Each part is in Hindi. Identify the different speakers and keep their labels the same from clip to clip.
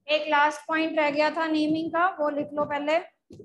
Speaker 1: एक लास्ट पॉइंट रह गया था नेमिंग का, वो लिख लो पहले।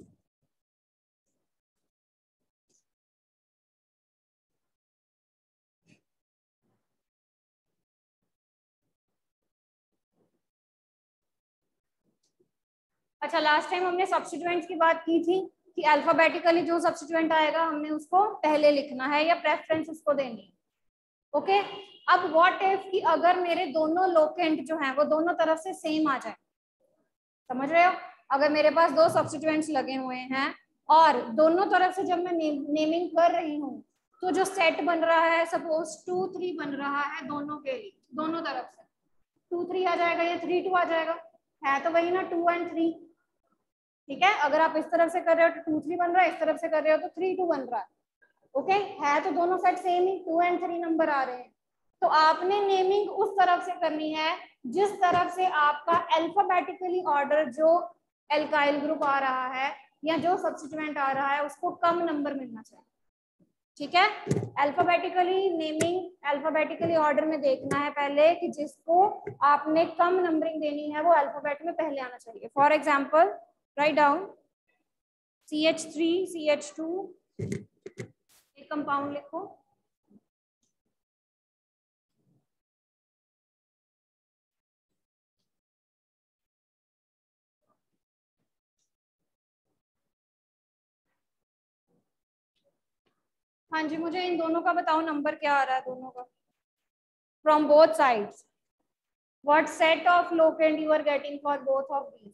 Speaker 1: अच्छा, लास्ट टाइम हमने सब्स्टिट्यूएंट्स की बात की थी कि अल्फाबेटिकली जो सब्स्टिट्यूएंट आएगा हमने उसको पहले लिखना है या प्रेफरेंस उसको देनी है। ओके, अब व्हाट इफ कि अगर मेरे दोनों लोकेंट जो हैं वो दोनों तरफ से सेम आ जाए, समझ रहे हो? अगर मेरे पास दो सब्स्टिट्यूएंट्स लगे हुए हैं और दोनों तरफ से जब मैं नेमिंग कर रही हूँ तो जो सेट बन रहा है, सपोज 2 3 बन रहा है दोनों के लिए, दोनों तरफ से 2 3 आ जाएगा या 3 2 आ जाएगा, है तो वही ना 2 and 3। ठीक है, अगर आप इस तरफ से कर रहे हो तो 2 3 बन रहा है, इस तरफ से कर रहे हो तो 3 2 बन रहा है। ओके, है तो दोनों सेट सेम ही, 2 and 3 नंबर आ रहे हैं। तो आपने नेमिंग उस तरफ से करनी है जिस तरफ से आपका अल्फाबेटिकली ऑर्डर जो एल्काइल ग्रुप आ रहा है या जो सब्स्टिट्यूएंट आ रहा है उसको कम नंबर मिलना चाहिए। ठीक है, अल्फाबेटिकली नेमिंग अल्फाबेटिकली ऑर्डर में देखना है पहले कि जिसको आपने कम नंबरिंग देनी है वो अल्फाबेट में पहले आना चाहिए। For example write down CH3 CH2, एक कंपाउंड लिखो। हाँ जी, मुझे इन दोनों का बताओ नंबर क्या आ रहा है दोनों का from both sides. What set of locant you are getting for both of these?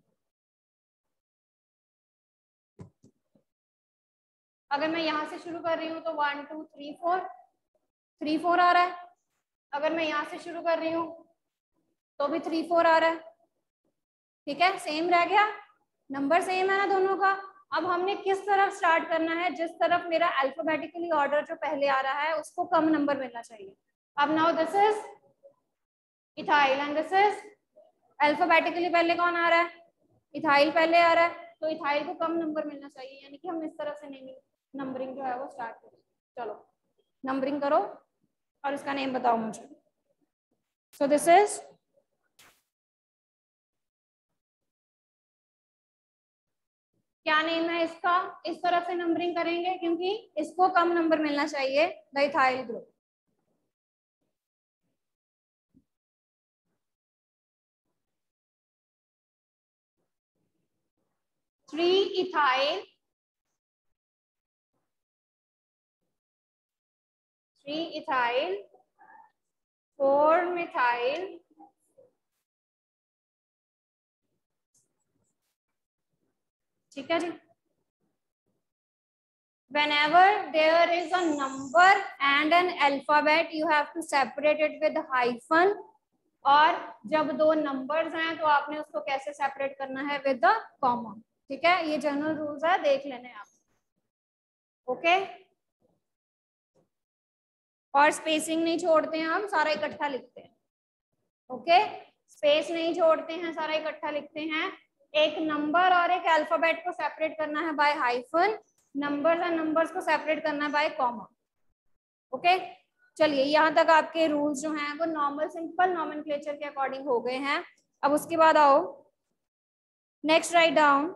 Speaker 1: अगर मैं यहाँ से शुरू कर रही हूँ तो 1 2 3 4 3 4 आ रहा है। अगर मैं यहाँ से शुरू कर रही हूँ तो भी 3 4 आ रहा है। ठीक है, सेम रह गया, नंबर सेम है ना दोनों का। अब हमने किस तरफ स्टार्ट करना है? जिस तरफ मेरा अल्फाबेटिकली ऑर्डर जो पहले आ रहा है उसको कम नंबर मिलना चाहिए। अब now this is ethyl and this is alphabetically पहले कौन आ रहा है? इथाइल पहले आ रहा है, तो इथाइल को कम नंबर मिलना चाहिए, यानी कि हम इस तरह से नंबरिंग जो है वो स्टार्ट करें। चलो नंबरिंग करो और इसका नेम बताओ मुझे। सो दिस इज क्या नेम है इसका? इस तरफ से नंबरिंग करेंगे क्योंकि इसको कम नंबर मिलना चाहिए, the ethyl group. Three ethyl, 4 methyl, ठीक है जी। Whenever there is a number and an alphabet, you have to separate it with hyphen. और जब दो नंबर्स हैं तो आपने उसको कैसे सेपरेट करना है? With the comma. ठीक है, ये जनरल रूल्स है, देख लेने आप। ओके, और स्पेसिंग नहीं छोड़ते हैं, हम सारा इकट्ठा लिखते हैं। ओके, स्पेस नहीं छोड़ते हैं, सारा इकट्ठा लिखते हैं। एक नंबर और एक अल्फाबेट को सेपरेट करना है बाय हाइफन, नंबर्स और नंबर्स को सेपरेट करना है बाय कॉमा। ओके, चलिए यहाँ तक आपके रूल्स जो हैं वो नॉर्मल सिंपल नॉमेनक्लेचर के अकॉर्डिंग हो गए हैं। अब उसके बाद आओ नेक्स्ट राइट डाउन।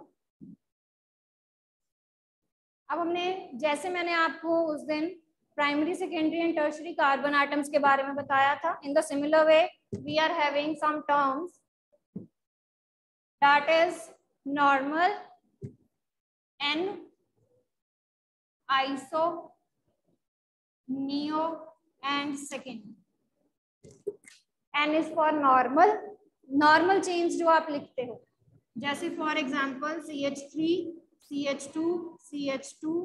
Speaker 1: अब हमने, जैसे मैंने आपको उस दिन primary secondary and tertiary carbon atoms के बारे में बताया था, in the similar way we are having some terms that is normal, n, iso, neo and second. N is for normal, normal chain जो आप लिखते हो, जैसे for example CH3 CH2 CH2।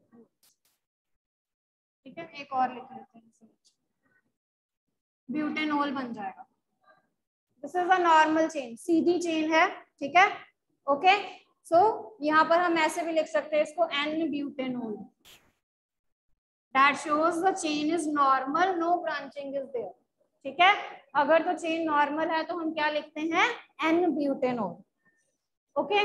Speaker 1: ठीक है, एक और लिख लेते हैं, ब्यूटेनॉल बन जाएगा। This is a normal chain, सीधी चेन है। ठीक है, ओके, सो यहाँ पर हम ऐसे भी लिख सकते हैं इसको n butanol. That shows the chain is normal, no branching is there. ठीक है, अगर तो चेन नॉर्मल है तो हम क्या लिखते हैं? N butanol. ओके,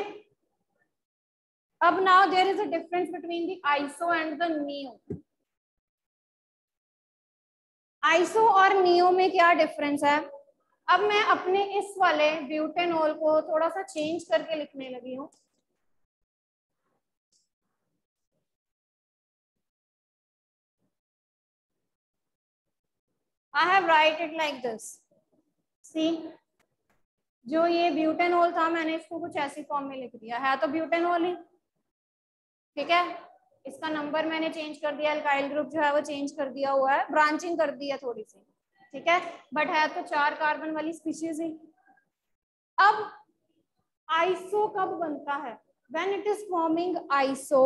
Speaker 1: अब now there is a difference between the iso and the neo. Iso और नियो में क्या डिफरेंस है? अब मैं अपने इस वाले ब्यूटेनॉल को थोड़ा सा चेंज करके लिखने लगी हूँ। I have write it like this. See, जो ये ब्यूटेनॉल था मैंने इसको कुछ ऐसी फॉर्म में लिख दिया है, तो ब्यूटेनॉल ही, ठीक है। इसका नंबर मैंने चेंज कर दिया, अल्काइल ग्रुप जो है वो चेंज कर दिया हुआ है, ब्रांचिंग कर दी है थोड़ी सी, ठीक है, बट है तो 4 कार्बन वाली स्पीशीज ही। अब आइसो कब बनता है? When it is forming iso,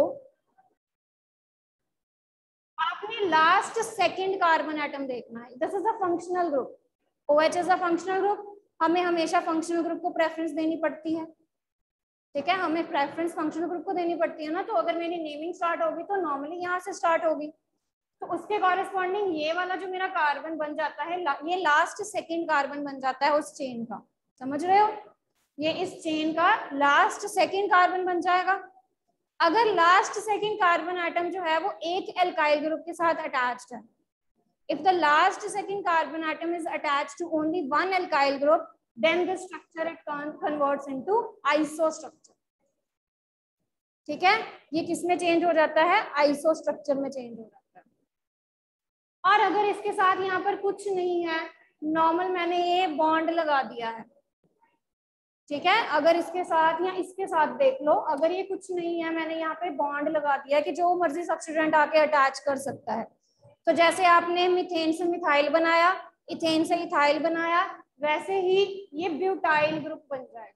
Speaker 1: आपने लास्ट सेकंड कार्बन एटम देखना है। This is a functional group, OH is a functional group, हमें हमेशा फंक्शनल ग्रुप को प्रेफरेंस देनी पड़ती है, ठीक है, हमें प्रेफरेंस फंक्शनल ग्रुप को देनी पड़ती है ना। तो अगर मेरी नेमिंग स्टार्ट होगी तो नॉर्मली यहाँ से स्टार्ट होगी, तो उसके कॉरेस्पॉन्डिंग ये वाला जो मेरा कार्बन बन जाता है, ये लास्ट सेकंड कार्बन बन जाता है उस चेन का, समझ रहे हो? ये इस चेन का लास्ट सेकंड कार्बन बन जाएगा। अगर लास्ट सेकंड कार्बन एटम जो है वो एक एल्काइल ग्रुप के साथ अटैच्ड है, if the last second carbon atom is attached to only one alkyl group, then the structure it converts into iso structure, ठीक है। ये किस में चेंज हो जाता है? आइसो स्ट्रक्चर में चेंज हो जाता है। और अगर इसके साथ यहाँ पर कुछ नहीं है, नॉर्मल मैंने ये बॉन्ड लगा दिया है, ठीक है, अगर इसके साथ या इसके साथ देख लो, अगर ये कुछ नहीं है, मैंने यहाँ पे बॉन्ड लगा दिया है कि जो मर्जी सब्स्टिट्यूएंट आके अटैच कर सकता है। तो जैसे आपने मीथेन से मिथाइल बनाया, इथेन से इथाइल बनाया, वैसे ही ये ब्यूटाइल ग्रुप बन जाएगा।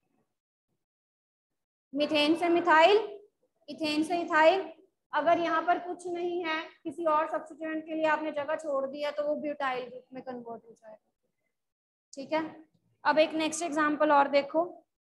Speaker 1: मीथेन से मिथाइल, इथेन से इथाइल, अगर यहाँ पर कुछ नहीं है, किसी और सब्स्टिट्यूएंट के लिए आपने जगह छोड़ दिया, तो वो ब्यूटाइल ग्रुप में कन्वर्ट हो जाएगा, ठीक है। अब एक नेक्स्ट एग्जांपल और देखो।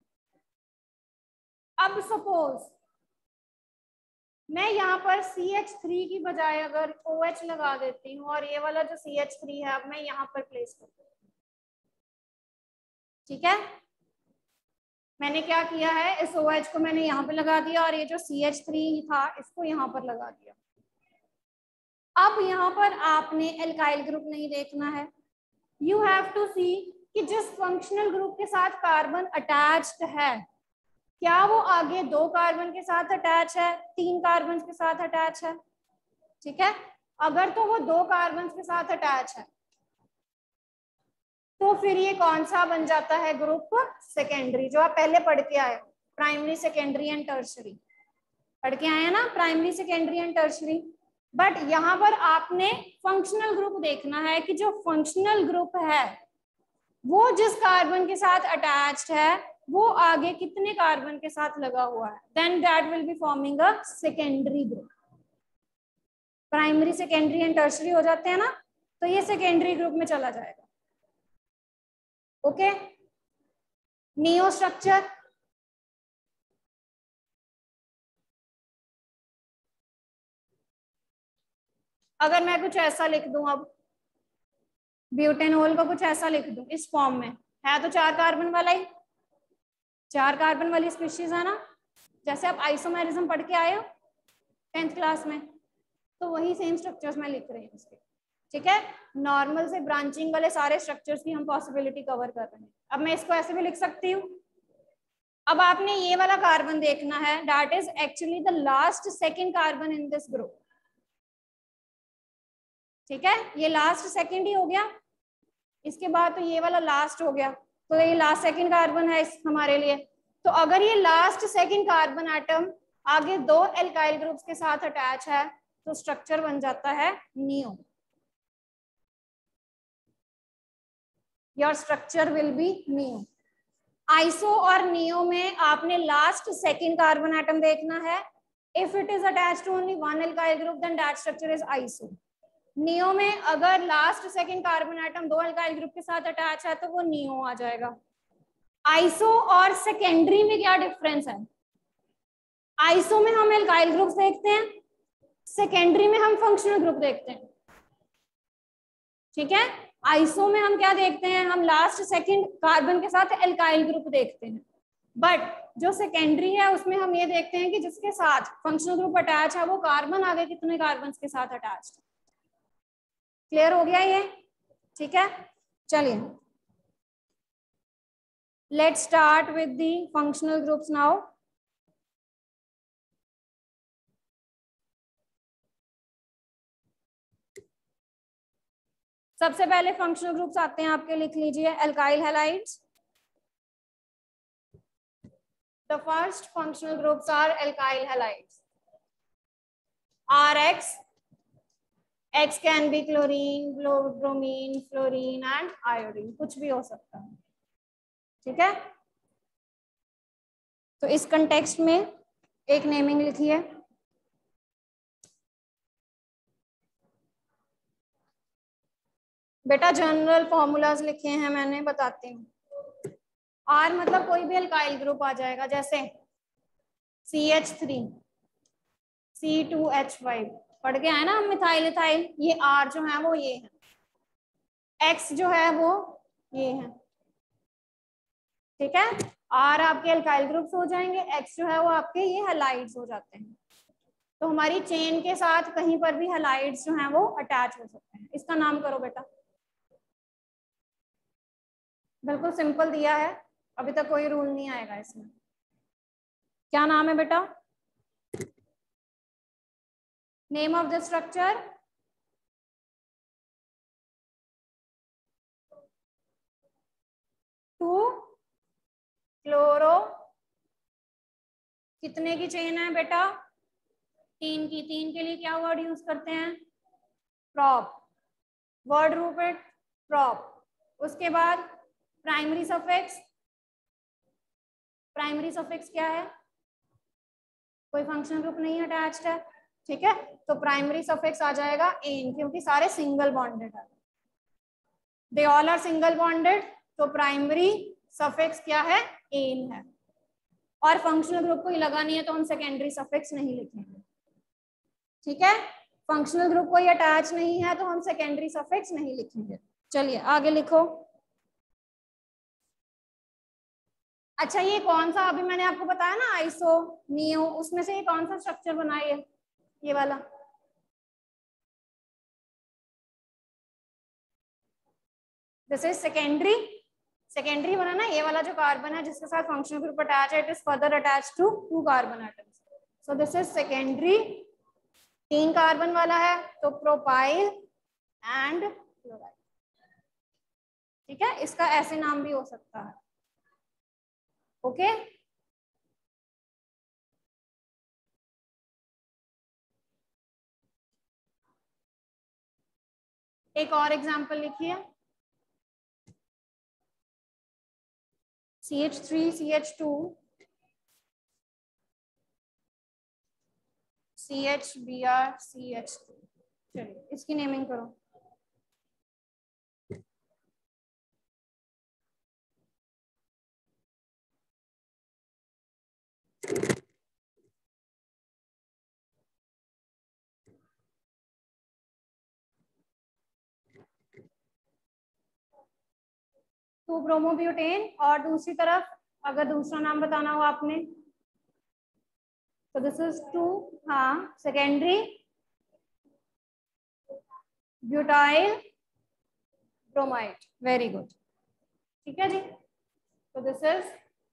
Speaker 1: अब सपोज मैं यहाँ पर CH3 की बजाय अगर OH लगा देती हूँ और ये वाला जो CH3 है अब मैं यहाँ पर प्लेस कर देती हूँ, ठीक है। मैंने क्या किया है, इस OH को मैंने यहाँ पे लगा दिया और ये जो CH3 था इसको यहाँ पर लगा दिया। अब यहाँ पर आपने एल्काइल ग्रुप नहीं देखना है, यू हैव टू सी कि जिस फंक्शनल ग्रुप के साथ कार्बन अटैच्ड है, क्या वो आगे 2 कार्बन के साथ अटैच है, 3 कार्बन के साथ अटैच है, ठीक है। अगर तो वो 2 कार्बन के साथ अटैच है, तो फिर ये कौन सा बन जाता है? ग्रुप सेकेंडरी, जो आप पहले पढ़ के आए, प्राइमरी सेकेंडरी एंड टर्शरी पढ़ के आए हैं ना, primary secondary and tertiary. But यहाँ पर आपने फंक्शनल ग्रुप देखना है कि जो फंक्शनल ग्रुप है वो जिस कार्बन के साथ अटैच्ड है वो आगे कितने कार्बन के साथ लगा हुआ है, then that will be forming a secondary group. Primary secondary and tertiary हो जाते हैं ना, तो ये सेकेंडरी ग्रुप में चला जाएगा, ओके। नियो स्ट्रक्चर, अगर मैं कुछ ऐसा लिख दूं, अब ब्यूटेनॉल को कुछ ऐसा लिख दूं इस फॉर्म में, है तो 4 कार्बन वाला ही, 4 कार्बन वाली स्पीशीज है ना, जैसे आप आइसोमेरिज्म पढ़ के आए हो 10th क्लास में, तो वही सेम स्ट्रक्चर्स में लिख रहे हैं इसके, ठीक है। नॉर्मल से ब्रांचिंग वाले सारे स्ट्रक्चर्स की हम पॉसिबिलिटी कवर कर रहे हैं। अब मैं इसको ऐसे भी लिख सकती हूँ। अब आपने ये वाला कार्बन देखना है, that is actually the last second carbon in this group, ठीक है। ये लास्ट सेकंड ही हो गया, इसके बाद तो ये वाला लास्ट हो गया, तो ये लास्ट सेकंड कार्बन है इस हमारे लिए। तो अगर ये लास्ट सेकंड कार्बन एटम आगे 2 एल्काइल ग्रुप्स के साथ अटैच है, तो स्ट्रक्चर बन जाता है neo. Your structure will be neo. Iso और नियो में आपने लास्ट सेकंड कार्बन एटम देखना है। If it is attached to only 1 alkyl group then that structure is iso. Neo में अगर last second carbon atom 2 alkyl group के साथ अटैच है तो वो नियो आ जाएगा। आइसो और सेकेंडरी में क्या डिफरेंस है? आइसो में हम एल्काइल ग्रुप्स देखते हैं, सेकेंडरी में हम फंक्शनल ग्रुप देखते हैं, ठीक है। आइसो में हम क्या देखते हैं? हम लास्ट सेकंड कार्बन के साथ एल्काइल ग्रुप देखते हैं, बट जो सेकेंडरी है उसमें हम ये देखते हैं कि जिसके साथ फंक्शनल ग्रुप अटैच है वो कार्बन आगे कितने कार्बन के साथ अटैच है। क्लियर हो गया ये? ठीक है, चलिए Let's start with the functional groups now. सबसे पहले फंक्शनल ग्रुप्स आते हैं आपके, लिख लीजिए alkyl halides. The first functional groups are alkyl halides. RX. X can be chlorine, bromine, fluorine and iodine. कुछ भी हो सकता है. ठीक है. तो इस कंटेक्स्ट में एक नेमिंग लिखिए. बेटा जनरल फॉर्मूलाज लिखे हैं मैंने, बताती हूँ. R मतलब कोई भी अल्काइल ग्रुप आ जाएगा, जैसे CH3, C2H5 पढ़ के आए ना हम, मिथाइल इथाइल. ये R जो है वो ये है, X जो है वो ये है. ठीक है. R आपके अल्काइल ग्रुप्स हो जाएंगे, X जो है वो आपके ये हैलाइड्स हो जाते हैं. तो हमारी चेन के साथ कहीं पर भी हैलाइड्स जो हैं वो अटैच हो सकते हैं. इसका नाम करो बेटा. बिल्कुल सिंपल दिया है, अभी तक कोई रूल नहीं आएगा इसमें. क्या नाम है बेटा? Name of the structure. Two chloro. कितने की चेन है बेटा? 3 की. 3 के लिए क्या वर्ड यूज करते हैं? प्रॉप. वर्ड रूप है प्रॉप. उसके बाद प्राइमरी सफिक्स. प्राइमरी सफिक्स क्या है? कोई फंक्शनल ग्रुप नहीं अटैच्ड है. ठीक है. तो प्राइमरी सफिक्स आ जाएगा एन, क्योंकि सारे सिंगल बॉन्डेड है. They all are single bonded, तो प्राइमरी सफिक्स क्या है? एन है. और फंक्शनल ग्रुप कोई लगा नहीं है तो हम सेकेंडरी सफिक्स नहीं लिखेंगे. ठीक है. फंक्शनल ग्रुप कोई अटैच नहीं है तो हम सेकेंडरी सफिक्स नहीं लिखेंगे. चलिए आगे लिखो. अच्छा, ये कौन सा अभी मैंने आपको बताया ना, आइसो नियो, उसमें से ये कौन सा स्ट्रक्चर बना है? ये वाला. This is secondary. सेकेंडरी बना ना, ये वाला जो कार्बन है जिसके साथ फंक्शनल ग्रुप अटैच है, it is further attach to 2 carbon atoms. So this is secondary. 3 carbon वाला है तो प्रोपाइल एंड क्लोराइड. ठीक है. इसका ऐसे नाम भी हो सकता है. ओके. एक और एग्जांपल लिखिए. CH3, CH2, CHBr, CH3. चलिए इसकी नेमिंग करो. Two bromobutane. और दूसरी तरफ अगर दूसरा नाम बताना हो आपने तो दिस इज 2, हाँ, secondary butyl bromide. Very good. ठीक है जी. तो दिस इज,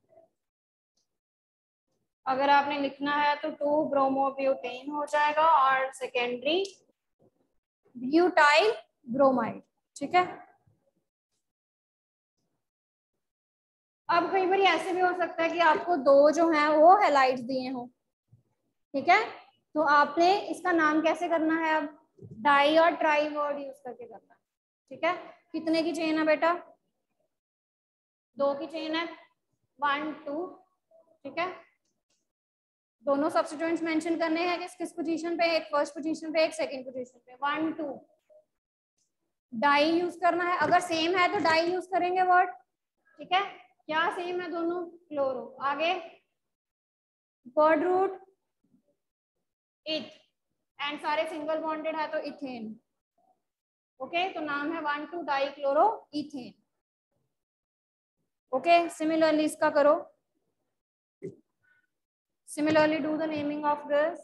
Speaker 1: अगर आपने लिखना है तो 2 ब्रोमोब्यूटेन हो जाएगा और सेकेंडरी ब्यूटाइल ब्रोमाइड. ठीक है. अब कई बार ऐसे भी हो सकता है कि आपको 2 जो हैं वो हैलाइड्स दिए हों. ठीक है. तो आपने इसका नाम कैसे करना है? अब डाई और ट्राई वर्ड यूज करके करना है. ठीक है. कितने की चेन है बेटा? 2 की चेन है. 1 2. ठीक है. दोनों सब्स्टिट्यूएंट्स मेंशन करने हैं किस किस पोजीशन पे, एक फर्स्ट पोजीशन पे, एक सेकंड पोजीशन पे. 1 2. डाई यूज करना है. अगर सेम है तो डाई यूज करेंगे वर्ड. ठीक है. क्या सेम है दोनों? क्लोरो. आगे वर्ड रूट इथ, एंड सारे सिंगल बॉन्डेड है तो इथेन. ओके. तो नाम है 1 2 di chloro ethane. Okay. Similarly इसका करो. Similarly do the naming of this.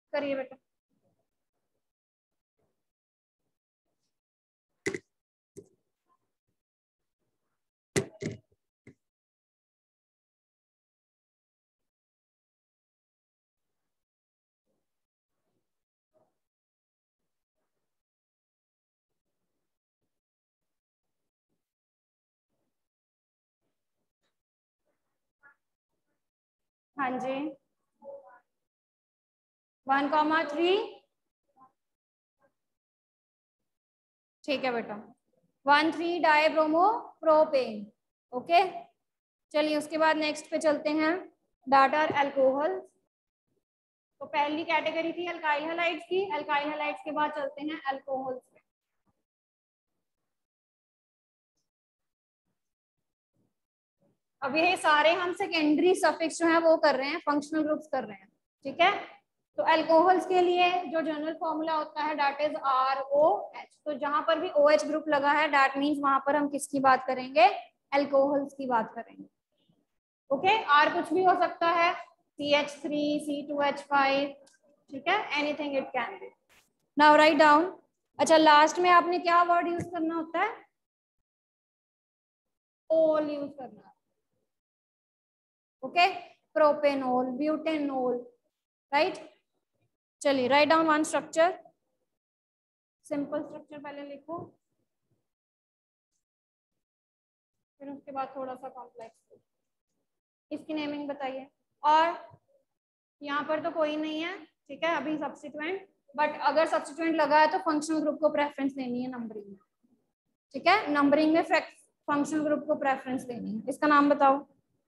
Speaker 1: करिए बेटा। हाँ जी, 1,3, ठीक है बेटा, 1,3 डाई ब्रोमो प्रोपेन। ओके, चलिए उसके बाद नेक्स्ट पे चलते हैं, डाटा अल्कोहल। तो पहली कैटेगरी थी अल्काइल हैलाइड्स की, अल्काइल हैलाइड्स के बाद चलते हैं अल्कोहल्स पे। अब ये सारे हम सेकेंडरी सफिक्स जो है वो कर रहे हैं, फंक्शनल ग्रुप्स कर रहे हैं, ठीक है। तो अल्कोहल्स के लिए जो जनरल फॉर्मूला होता है दैट इज ROH। तो जहां पर भी OH ग्रुप लगा है दैट मींस वहां पर हम किसकी बात करेंगे, अल्कोहल्स की बात करेंगे। ओके, R कुछ भी हो सकता है, CH3, C2H5, ठीक है, anything it can be. Now write down. अच्छा, लास्ट में आपने क्या वर्ड यूज करना होता है, ओल यूज करना है। Okay, propanol, butanol, right. चलिए write down one structure, simple structure पहले लिखो, फिर उसके बाद थोड़ा सा कॉम्प्लेक्स। इसकी नेमिंग बताइए। और यहाँ पर तो कोई नहीं है, ठीक है, अभी सब्स्टिट्यूएंट, बट अगर सब्स्टिट्यूएंट लगा है तो फंक्शनल ग्रुप को प्रेफरेंस देनी है नंबरिंग में, ठीक है, नंबरिंग में फंक्शनल ग्रुप को प्रेफरेंस देनी है। इसका नाम बताओ।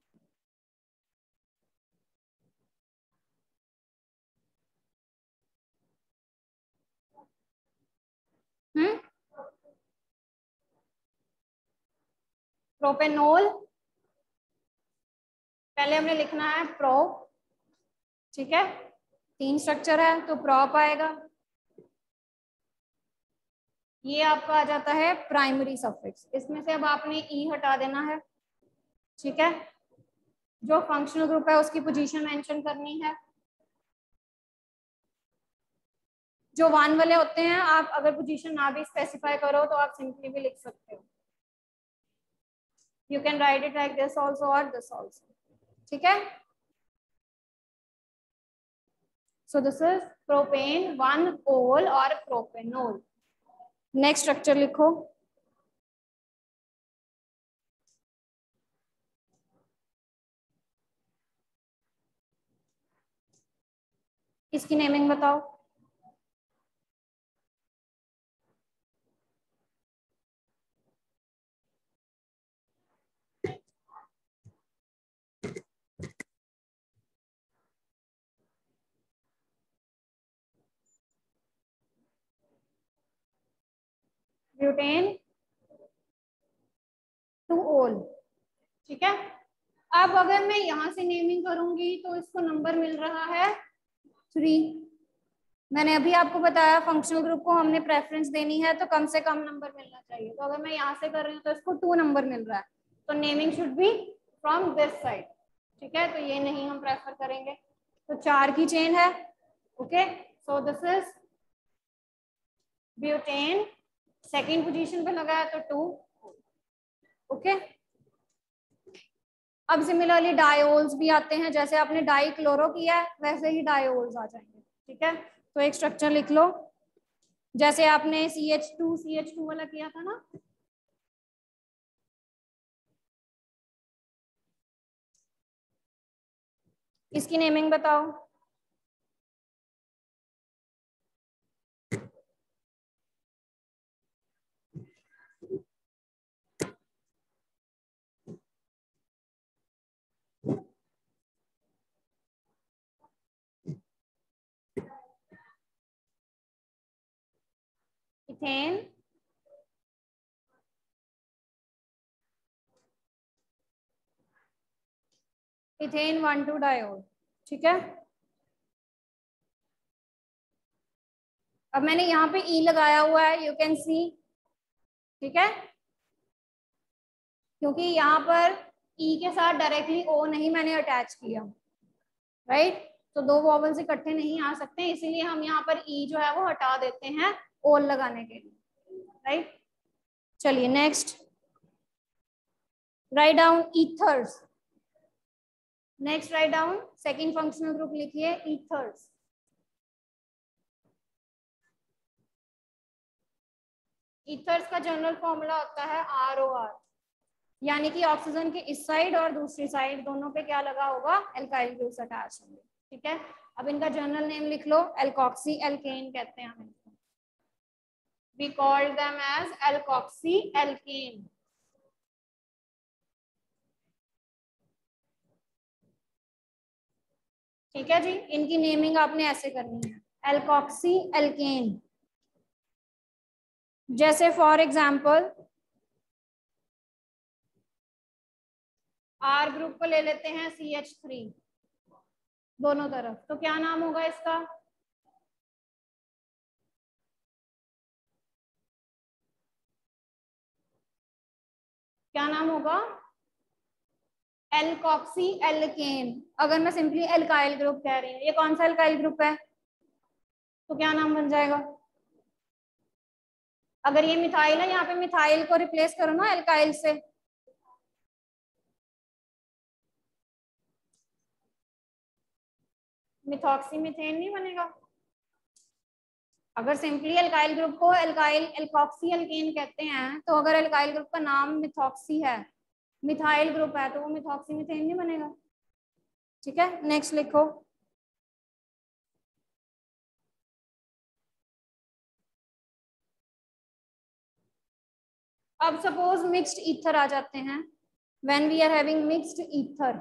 Speaker 1: प्रोपेनोल, पहले हमने लिखना है प्रो, ठीक है, 3 स्ट्रक्चर है तो प्रोप आएगा। ये आपका आ जाता है प्राइमरी सफिक्स, इसमें से अब आपने ई हटा देना है, ठीक है। जो फंक्शनल ग्रुप है उसकी पोजीशन मेंशन करनी है। जो 1 वाले होते हैं आप अगर पोजीशन ना भी स्पेसिफाई करो तो आप सिंपली भी लिख सकते हो, you can write it like this also और दिस ऑल्सो, ठीक है। सो दिस इज प्रोपेन 1 ओल और प्रोपेनोल। नेक्स्ट स्ट्रक्चर लिखो। इसकी नेमिंग बताओ। ब्यूटेन 2 ओल, ठीक है। अब अगर मैं यहां से नेमिंग करूंगी तो इसको नंबर मिल रहा है 3। मैंने अभी आपको बताया फंक्शनल ग्रुप को हमने प्रेफरेंस देनी है तो कम से कम नंबर मिलना चाहिए। तो अगर मैं यहाँ से कर रही हूँ तो इसको 2 नंबर मिल रहा है, तो naming should be from this side, ठीक है। तो ये नहीं हम प्रेफर करेंगे। तो 4 की चेन है, okay. So this is butane, second position पे लगा है तो 2, ओके। अब सिमिलरली डायोल्स भी आते हैं, जैसे आपने डाई क्लोरो किया है वैसे ही डायोल्स आ जाएंगे, ठीक है। तो एक स्ट्रक्चर लिख लो, जैसे आपने CH2 वाला किया था ना, इसकी नेमिंग बताओ। इथेन, इथेन 1,2 डायोल, ठीक है। अब मैंने यहाँ पे ई लगाया हुआ है, यू कैन सी, ठीक है, क्योंकि यहाँ पर ई के साथ डायरेक्टली ओ नहीं मैंने अटैच किया, राइट। तो दो वॉवल्स इकट्ठे नहीं आ सकते, इसीलिए हम यहाँ पर ई जो है वो हटा देते हैं ओल लगाने के लिए, राइट। चलिए next, write down ethers. Next write down second functional group लिखिए ईथर्स। ईथर्स का जनरल फॉर्मूला होता है ROR, यानी कि ऑक्सीजन के इस साइड और दूसरी साइड दोनों पे क्या लगा होगा, एल्काइल ग्रुप्स अटैच होंगे, ठीक है। अब इनका जनरल नेम लिख लो, एल्कोक्सी एल्केन कहते हैं हम इनको, we called them as alkoxy alkane. ठीक है जी, इनकी नेमिंग आपने ऐसे करनी है, एल्कोक्सी एल्केन। जैसे फॉर एग्जाम्पल R ग्रुप को ले लेते हैं CH3 दोनों तरफ, तो क्या नाम होगा इसका, क्या नाम होगा, एल्कोक्सी एल्केन। अगर मैं सिंपली एल्काइल ग्रुप कह रही हूँ, ये कौन सा एल्काइल ग्रुप है, तो क्या नाम बन जाएगा, अगर ये मिथाइल है, यहाँ पे मिथाइल को रिप्लेस करो ना एल्काइल से, मिथॉक्सी मीथेन नहीं बनेगा। अगर सिंपली एल्काइल ग्रुप को एल्काइल एल्कोक्सी एल्केन कहते हैं, तो अगर एल्काइल ग्रुप का नाम मिथॉक्सी है, मिथाइल ग्रुप है, तो वो मिथॉक्सी मीथेन नहीं बनेगा, ठीक है। नेक्स्ट लिखो, अब सपोज मिक्स्ड ईथर आ जाते हैं, when we are having mixed ether,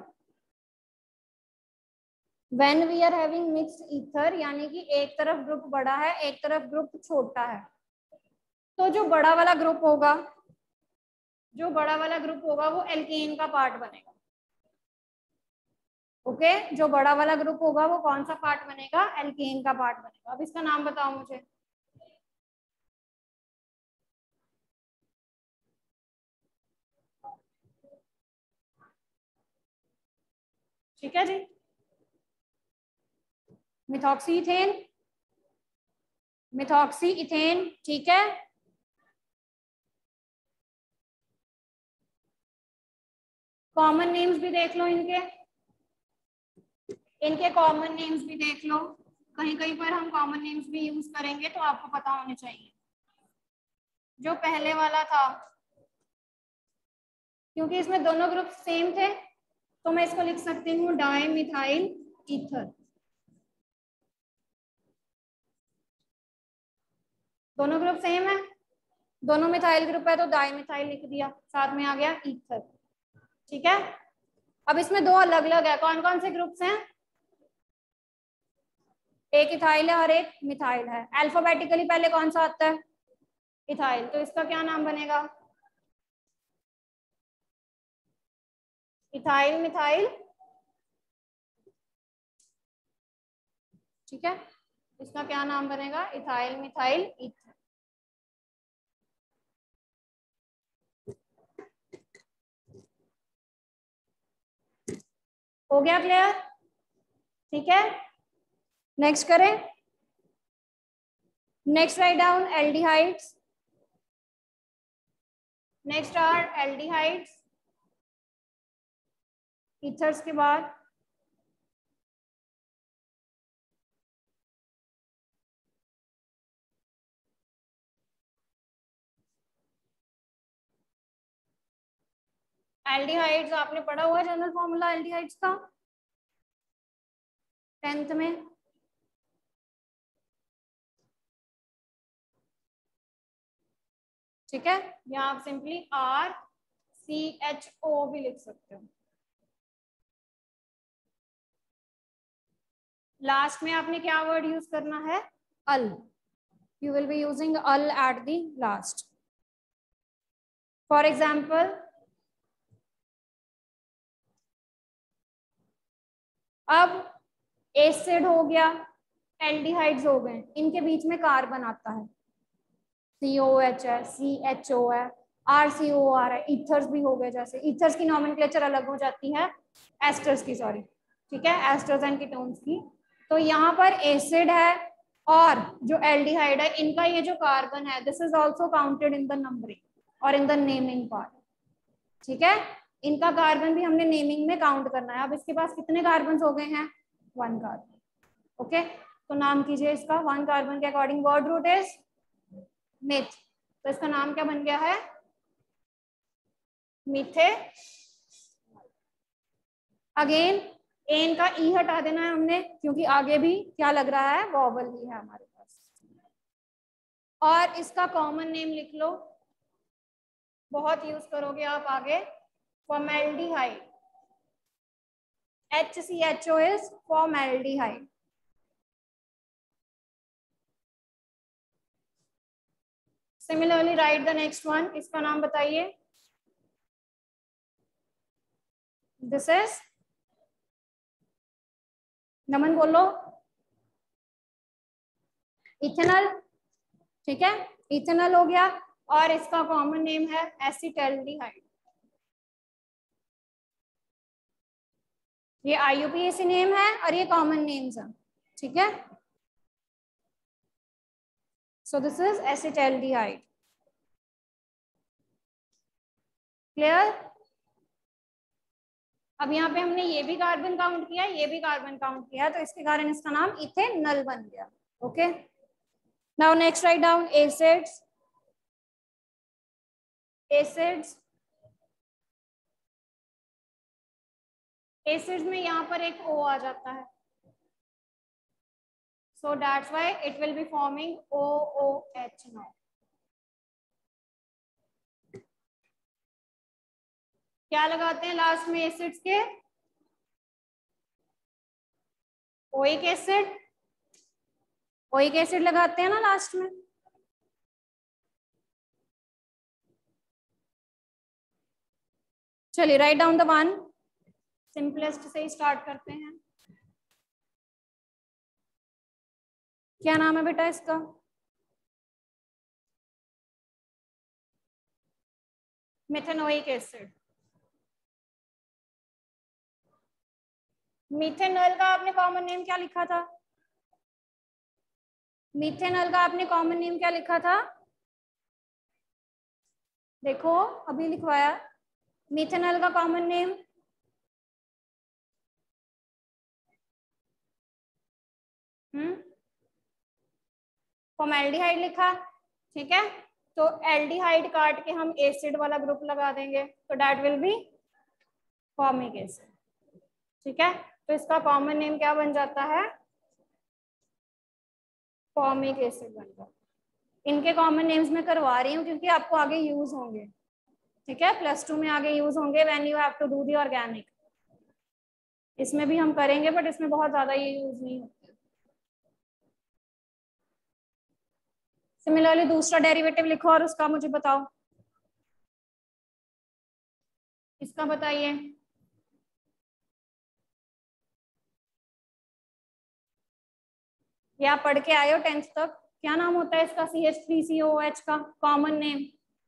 Speaker 1: when we are having mixed ether यानी कि एक तरफ ग्रुप बड़ा है एक तरफ ग्रुप छोटा है, तो जो बड़ा वाला ग्रुप होगा, जो बड़ा वाला ग्रुप होगा वो एल्केन का पार्ट बनेगा, ओके। जो बड़ा वाला ग्रुप होगा वो कौन सा पार्ट बनेगा, एल्केन का पार्ट बनेगा। अब इसका नाम बताओ मुझे, ठीक है जी, मिथॉक्सी इथेन, मिथॉक्सी इथेन, ठीक है। कॉमन नेम्स भी देख लो इनके, इनके कॉमन नेम्स भी देख लो, कहीं कहीं पर हम कॉमन नेम्स भी यूज करेंगे तो आपको पता होने चाहिए। जो पहले वाला था, क्योंकि इसमें दोनों ग्रुप सेम थे, तो मैं इसको लिख सकती हूँ डाई मिथाइल ईथर। दोनों ग्रुप सेम है, दोनों मिथाइल ग्रुप है, तो डाई मिथाइल लिख दिया, साथ में आ गया ईथर, ठीक है। अब इसमें दो अलग अलग है, कौन कौन से ग्रुप्स हैं, एक इथाइल है और एक मिथाइल है। अल्फाबेटिकली पहले कौन सा आता है, इथाइल, तो इसका क्या नाम बनेगा, इथाइल मिथाइल, ठीक है। इसका क्या नाम बनेगा, इथाइल मिथाइल ईथर। हो गया क्लियर, ठीक है। नेक्स्ट करें, next write down aldehydes. Next are aldehydes, ethers के बाद एल्डिहाइड्स आपने पढ़ा हुआ है जनरल फॉर्मूला एल्डिहाइड्स का 10th में, ठीक है। या आप सिंपली RCHO भी लिख सकते हो। लास्ट में आपने क्या वर्ड यूज करना है, al, you will be using al at the last. For example अब एसिड हो गया, एल्डिहाइड्स हो गए, इनके बीच में कार्बन आता है, COH है, CHO है, RCOR है, ईथर्स भी हो गए, जैसे ईथर्स की नॉमेनक्लेचर अलग हो जाती है एस्टर्स की, सॉरी, ठीक है, एस्टर्स एंड कीटोन्स की तो यहाँ पर एसिड है और जो एल्डिहाइड है, इनका ये जो कार्बन है, this is also counted in the numbering और इन द नेमिंग पार्ट। ठीक है, इनका कार्बन भी हमने नेमिंग में काउंट करना है। अब इसके पास कितने कार्बन हो गए हैं? 1 कार्बन। ओके, तो नाम कीजिए इसका 1 कार्बन के according word root is meth, तो इसका नाम क्या बन गया है? मीथे। अगेन एन का ई हटा देना है हमने, क्योंकि आगे भी क्या लग रहा है? वॉवल ही है हमारे पास। और इसका कॉमन नेम लिख लो, बहुत यूज करोगे आप आगे, formaldehyde. HCHO is formaldehyde. Similarly write the next one, इसका नाम बताइए। दिस इज, नमन बोलो, इथेनॉल। ठीक है, इथेनॉल हो गया। और इसका कॉमन नेम है एसिटल्डिहाइड। ये IUPAC नेम है और ये कॉमन नेम्स है। ठीक है, so this is acetaldehyde. Clear? अब यहाँ पे हमने ये भी कार्बन काउंट किया, ये भी कार्बन काउंट किया, तो इसके कारण इसका नाम इथेनॉल बन गया। Okay, now next write down acids. Acids, acids में यहाँ पर एक O आ जाता है, so that's why it will be forming OOH now. क्या लगाते हैं लास्ट में एसिड्स के? ओइक एसिड, ओइक एसिड लगाते हैं ना लास्ट में। चलिए write down the one, simplest से ही स्टार्ट करते हैं। क्या नाम है बेटा इसका? Methanoic acid. मिथेनॉल का आपने कॉमन नेम क्या लिखा था? मिथेनॉल का आपने कॉमन नेम क्या लिखा था? देखो अभी लिखवाया, मिथेनॉल का कॉमन नेम फॉर्मेल्डिहाइड लिखा। ठीक है, तो एल्डिहाइड काट के हम एसिड वाला ग्रुप लगा देंगे, तो that will be formic acid. ठीक है, तो इसका कॉमन नेम क्या बन जाता है? फॉर्मिक एसिड बन जाता है। इनके कॉमन नेम्स में करवा रही हूँ क्योंकि आपको आगे यूज होंगे। ठीक है, +2 में आगे यूज होंगे when you have to do the organic. इसमें भी हम करेंगे बट इसमें बहुत ज्यादा ये यूज नहीं होते। सिमिलरली दूसरा डेरिवेटिव लिखो और उसका मुझे बताओ, इसका बताइए। ये आप पढ़ के आए हो 10th तक, क्या नाम होता है इसका? CH3COOH का कॉमन नेम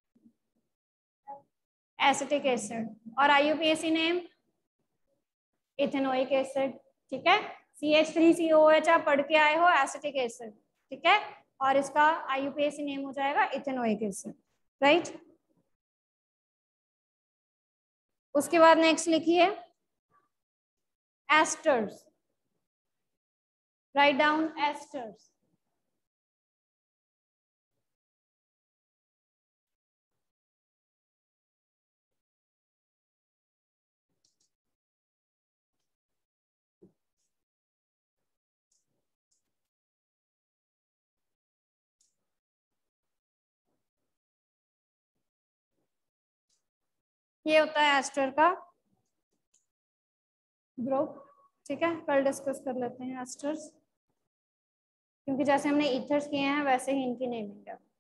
Speaker 1: एसिटिक एसिड, और IUPAC नेम इथेनोइक एसिड। ठीक है, CH3COOH आप पढ़ के आए हो, एसिटिक एसिड। ठीक है, और इसका IUPAC नेम हो जाएगा इथेनोइक एसिड। राइट, उसके बाद नेक्स्ट लिखिए एस्टर्स। Write down asters. ये होता है एस्टर का ग्रुप। ठीक है, कल डिस्कस कर लेते हैं एस्टर्स, क्योंकि जैसे हमने ईथर्स किए हैं वैसे ही इनकी नेमिंग है।